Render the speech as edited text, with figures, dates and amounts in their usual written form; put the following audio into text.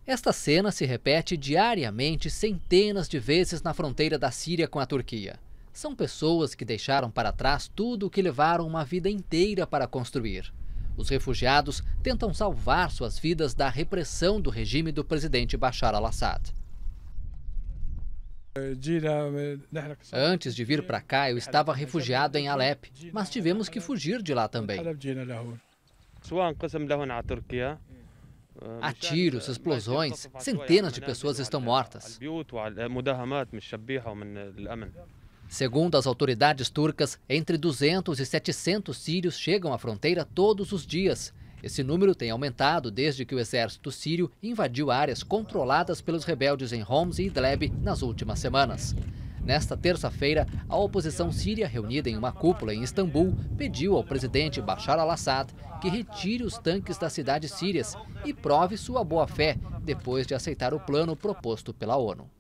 Esta cena se repete diariamente centenas de vezes na fronteira da Síria com a Turquia. São pessoas que deixaram para trás tudo o que levaram uma vida inteira para construir. Os refugiados tentam salvar suas vidas da repressão do regime do presidente Bashar al-Assad. Antes de vir para cá, eu estava refugiado em Alepo, mas tivemos que fugir de lá também. Há tiros, explosões, centenas de pessoas estão mortas. Segundo as autoridades turcas, entre 200 e 700 sírios chegam à fronteira todos os dias. Esse número tem aumentado desde que o exército sírio invadiu áreas controladas pelos rebeldes em Homs e Idlib nas últimas semanas. Nesta terça-feira, a oposição síria, reunida em uma cúpula em Istambul, pediu ao presidente Bashar al-Assad que retire os tanques das cidades sírias e prove sua boa-fé depois de aceitar o plano proposto pela ONU.